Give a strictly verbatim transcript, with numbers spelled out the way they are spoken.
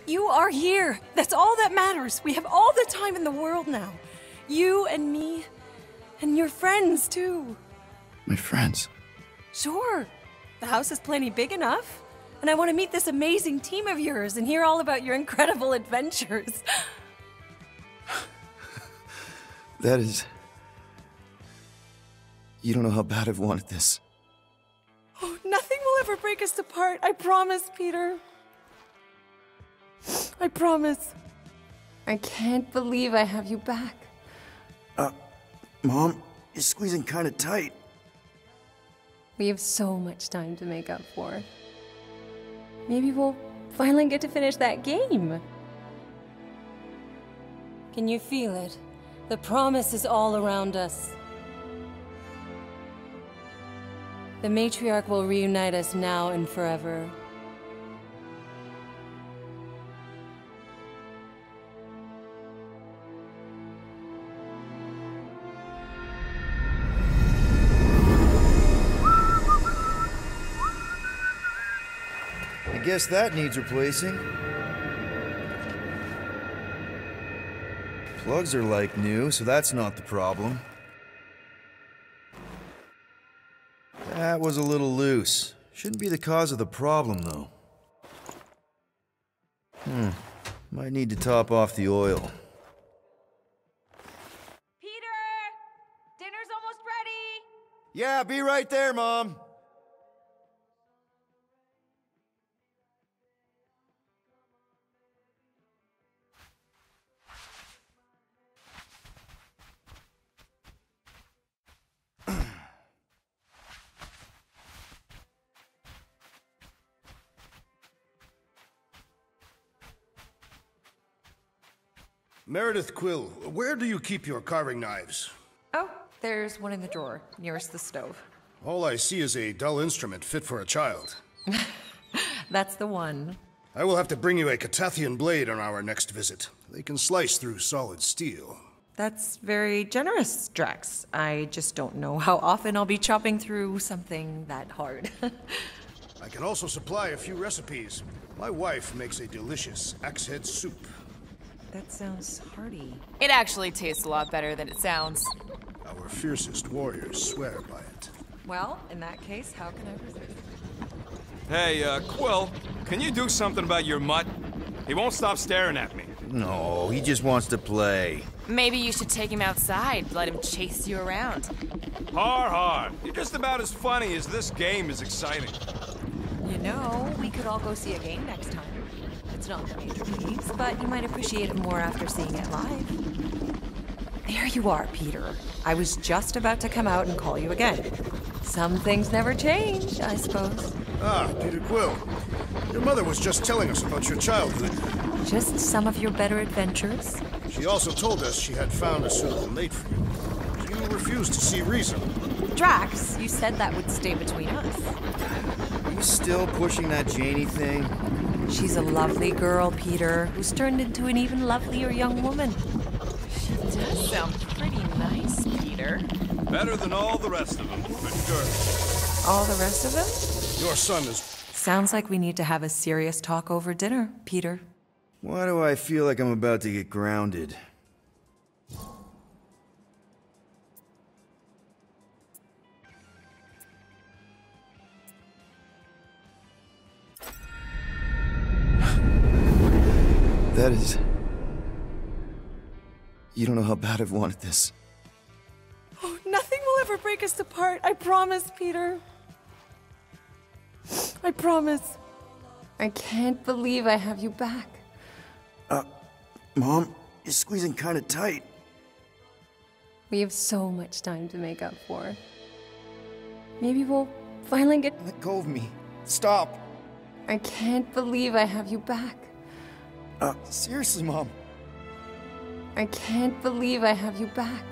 You are here. That's all that matters. We have all the time in the world now. You and me, and your friends too. My friends? Sure. The house is plenty big enough. And I want to meet this amazing team of yours and hear all about your incredible adventures. That is... You don't know how bad I've wanted this. Oh, nothing will ever break us apart. I promise, Peter. I promise. I can't believe I have you back. Uh, Mom, you're squeezing kind of tight. We have so much time to make up for. Maybe we'll finally get to finish that game. Can you feel it? The promise is all around us. The matriarch will reunite us now and forever. I guess that needs replacing. Plugs are like new, so that's not the problem. That was a little loose. Shouldn't be the cause of the problem, though. Hmm. Might need to top off the oil. Peter! Dinner's almost ready! Yeah, be right there, Mom. Meredith Quill, where do you keep your carving knives? Oh, there's one in the drawer, nearest the stove. All I see is a dull instrument fit for a child. That's the one. I will have to bring you a Catathian blade on our next visit. They can slice through solid steel. That's very generous, Drax. I just don't know how often I'll be chopping through something that hard. I can also supply a few recipes. My wife makes a delicious axe-head soup. That sounds hearty. It actually tastes a lot better than it sounds. Our fiercest warriors swear by it. Well, in that case, how can I resist? Hey, uh, Quill, can you do something about your mutt? He won't stop staring at me. No, he just wants to play. Maybe you should take him outside, let him chase you around. Har har. You're just about as funny as this game is exciting. You know, we could all go see a game next time. It's not the major leagues, but you might appreciate it more after seeing it live. There you are, Peter. I was just about to come out and call you again. Some things never change, I suppose. Ah, Peter Quill. Your mother was just telling us about your childhood. Just some of your better adventures. She also told us she had found a suitable mate for you. You refused to see reason. Drax, you said that would stay between us. Are you still pushing that Janie thing? She's a lovely girl, Peter, who's turned into an even lovelier young woman. She does sound pretty nice, Peter. Better than all the rest of them, for sure. All the rest of them? Your son is... Sounds like we need to have a serious talk over dinner, Peter. Why do I feel like I'm about to get grounded? That is... You don't know how bad I've wanted this. Oh, nothing will ever break us apart. I promise, Peter. I promise. I can't believe I have you back. Uh, Mom, you're squeezing kind of tight. We have so much time to make up for. Maybe we'll finally get... Let go of me. Stop. I can't believe I have you back. Uh, seriously, Mom. I can't believe I have you back.